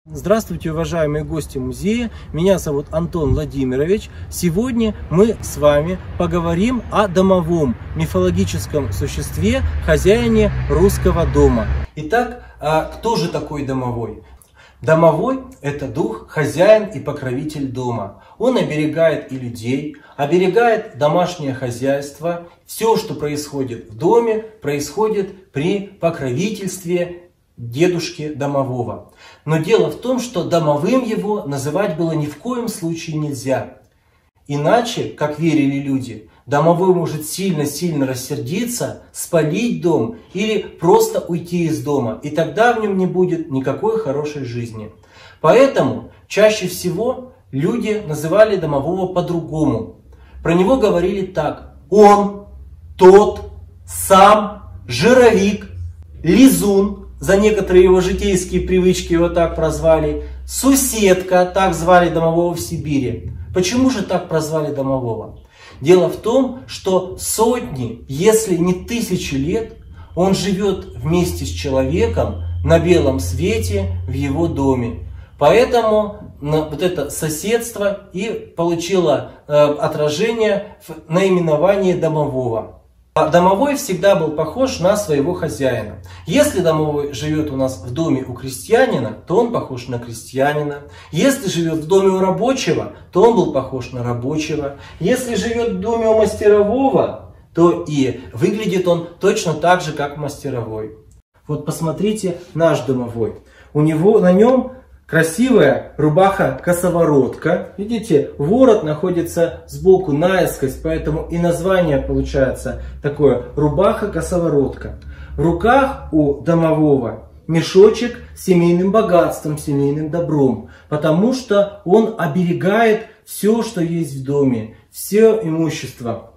Здравствуйте, уважаемые гости музея. Меня зовут Антон Владимирович. Сегодня мы с вами поговорим о домовом мифологическом существе, хозяине русского дома. Итак, кто же такой домовой? Домовой – это дух, хозяин и покровитель дома. Он оберегает и людей, оберегает домашнее хозяйство. Все, что происходит в доме, происходит при покровительстве дедушки домового. Но дело в том, что домовым его называть было ни в коем случае нельзя. Иначе, как верили люди, домовой может сильно-сильно рассердиться, спалить дом или просто уйти из дома. И тогда в нем не будет никакой хорошей жизни. Поэтому чаще всего люди называли домового по-другому. Про него говорили так: он, тот, сам, жировик, лизун. За некоторые его житейские привычки его так прозвали. Суседка, так звали домового в Сибири. Почему же так прозвали домового? Дело в том, что сотни, если не тысячи лет, он живет вместе с человеком на белом свете в его доме. Поэтому вот это соседство и получило отражение в наименовании домового. Домовой всегда был похож на своего хозяина. Если домовой живет у нас в доме у крестьянина, то он похож на крестьянина. Если живет в доме у рабочего, то он был похож на рабочего. Если живет в доме у мастерового, то и выглядит он точно так же, как мастеровой. Вот посмотрите наш домовой. На нем красивая рубаха-косоворотка. Видите, ворот находится сбоку наискось, поэтому и название получается такое: рубаха-косоворотка. В руках у домового мешочек с семейным богатством, семейным добром, потому что он оберегает все, что есть в доме, все имущество.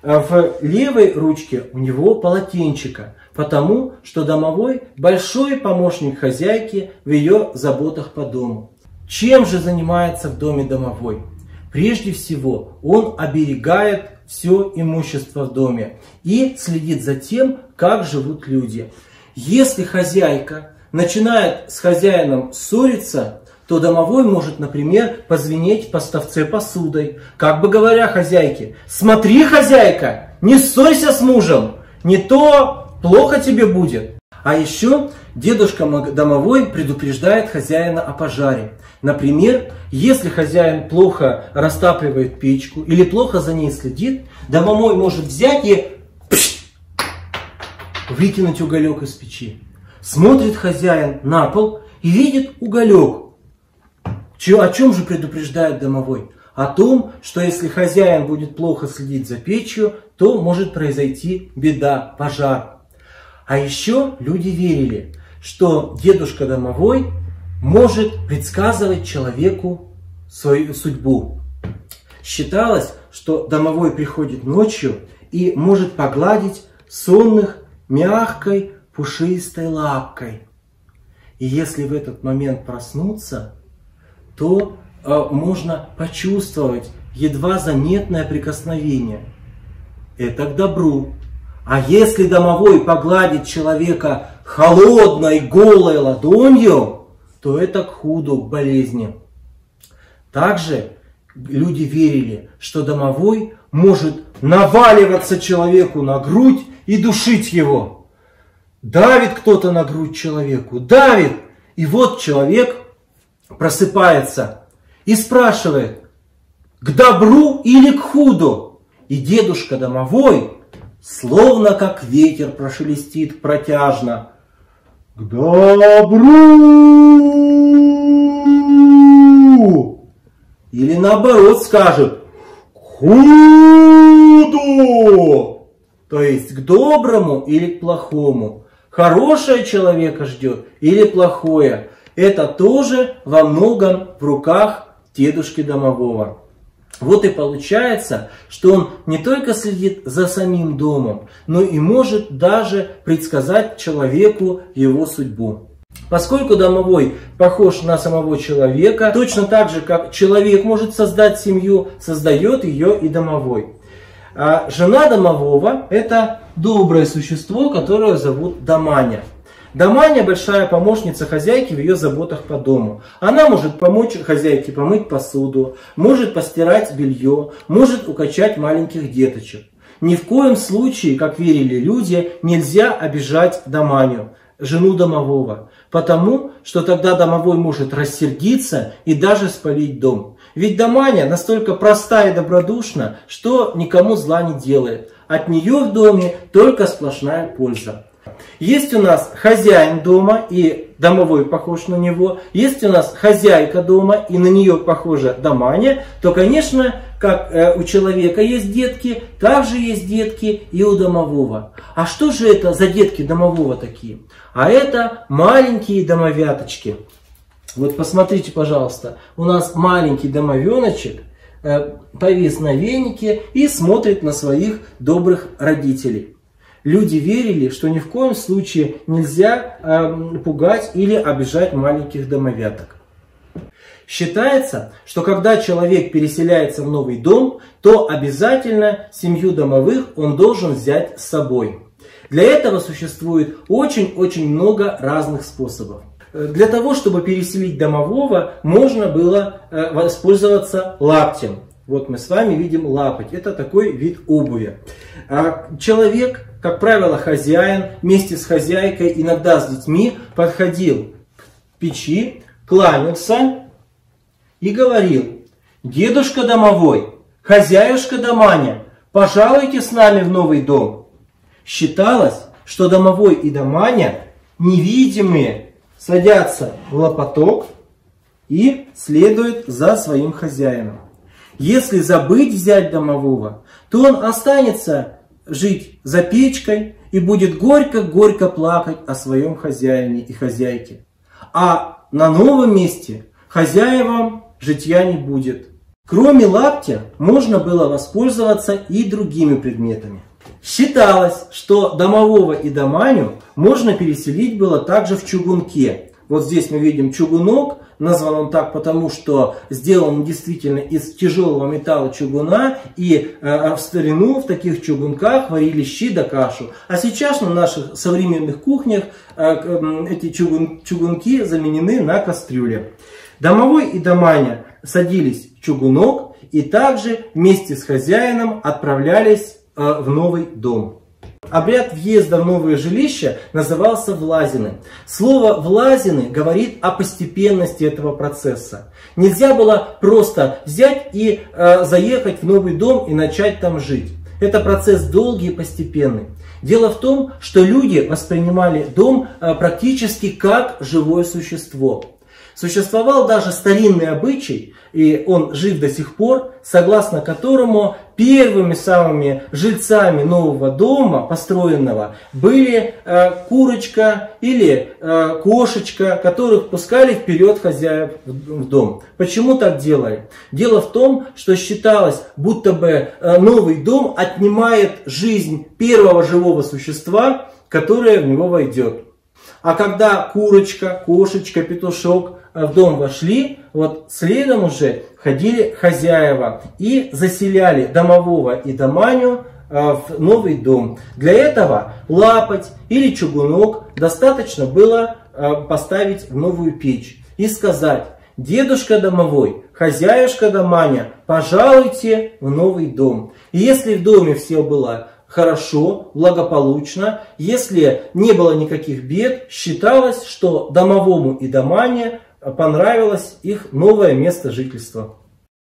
В левой ручке у него полотенчика, потому что домовой большой помощник хозяйки в ее заботах по дому. Чем же занимается в доме домовой? Прежде всего, он оберегает все имущество в доме и следит за тем, как живут люди. Если хозяйка начинает с хозяином ссориться, то домовой может, например, позвенеть поставце посудой, как бы говоря хозяйке: «Смотри, хозяйка, не ссорься с мужем, не то плохо тебе будет». А еще дедушка домовой предупреждает хозяина о пожаре. Например, если хозяин плохо растапливает печку или плохо за ней следит, домовой может взять и выкинуть уголек из печи. Смотрит хозяин на пол и видит уголек. О чем же предупреждает домовой? О том, что если хозяин будет плохо следить за печью, то может произойти беда, пожар. А еще люди верили, что дедушка домовой может предсказывать человеку свою судьбу. Считалось, что домовой приходит ночью и может погладить сонных мягкой пушистой лапкой. И если в этот момент проснуться, то можно почувствовать едва заметное прикосновение. Это к добру. А если домовой погладит человека холодной, голой ладонью, то это к худу, к болезни. Также люди верили, что домовой может наваливаться человеку на грудь и душить его. Давит кто-то на грудь человеку, давит. И вот человек просыпается и спрашивает: к добру или к худу? И дедушка домовой, словно как ветер, прошелестит протяжно: к добру! Или наоборот скажет: к худу! То есть к доброму или к плохому. Хорошее человека ждет или плохое. Это тоже во многом в руках дедушки домового. Вот и получается, что он не только следит за самим домом, но и может даже предсказать человеку его судьбу. Поскольку домовой похож на самого человека, точно так же, как человек может создать семью, создает ее и домовой. А жена домового – это доброе существо, которое зовут Доманя. Доманя большая помощница хозяйки в ее заботах по дому. Она может помочь хозяйке помыть посуду, может постирать белье, может укачать маленьких деточек. Ни в коем случае, как верили люди, нельзя обижать доманю, жену домового, потому что тогда домовой может рассердиться и даже спалить дом. Ведь доманя настолько проста и добродушна, что никому зла не делает. От нее в доме только сплошная польза. Есть у нас хозяин дома, и домовой похож на него. Есть у нас хозяйка дома, и на нее похожа доманя. То, конечно, как у человека есть детки, так же есть детки и у домового. А что же это за детки домового такие? А это маленькие домовяточки. Вот посмотрите, пожалуйста, у нас маленький домовеночек повис на венике и смотрит на своих добрых родителей. Люди верили, что ни в коем случае нельзя пугать или обижать маленьких домовяток. Считается, что когда человек переселяется в новый дом, то обязательно семью домовых он должен взять с собой. Для этого существует очень-очень много разных способов. Для того, чтобы переселить домового, можно было воспользоваться лаптем. Вот мы с вами видим лапоть. Это такой вид обуви. Человек, как правило, хозяин, вместе с хозяйкой, иногда с детьми, подходил к печи, кланялся и говорил: «Дедушка домовой, хозяюшка доманя, пожалуйте с нами в новый дом». Считалось, что домовой и доманя невидимые садятся в лопоток и следуют за своим хозяином. Если забыть взять домового, то он останется жить за печкой и будет горько-горько плакать о своем хозяине и хозяйке. А на новом месте хозяевам житья не будет. Кроме лаптя можно было воспользоваться и другими предметами. Считалось, что домового и доманю можно переселить было также в чугунке. Вот здесь мы видим чугунок. Назван он так, потому что сделан действительно из тяжелого металла чугуна. И в старину в таких чугунках варили щи да кашу. А сейчас на наших современных кухнях эти чугунки заменены на кастрюли. Домовой и доманя садились в чугунок и также вместе с хозяином отправлялись в новый дом. Обряд въезда в новое жилище назывался влазины. Слово «влазины» говорит о постепенности этого процесса. Нельзя было просто взять и заехать в новый дом и начать там жить. Это процесс долгий и постепенный. Дело в том, что люди воспринимали дом практически как живое существо. Существовал даже старинный обычай, и он жив до сих пор, согласно которому первыми самыми жильцами нового дома, построенного, были курочка или кошечка, которых пускали вперед хозяев в дом. Почему так делали? Дело в том, что считалось, будто бы новый дом отнимает жизнь первого живого существа, которое в него войдет. А когда курочка, кошечка, петушок в дом вошли, вот следом уже ходили хозяева и заселяли домового и доманю в новый дом. Для этого лапоть или чугунок достаточно было поставить в новую печь и сказать: «Дедушка домовой, хозяюшка доманя, пожалуйте в новый дом». И если в доме все было хорошо, благополучно, если не было никаких бед, считалось, что домовому и домане понравилось их новое место жительства.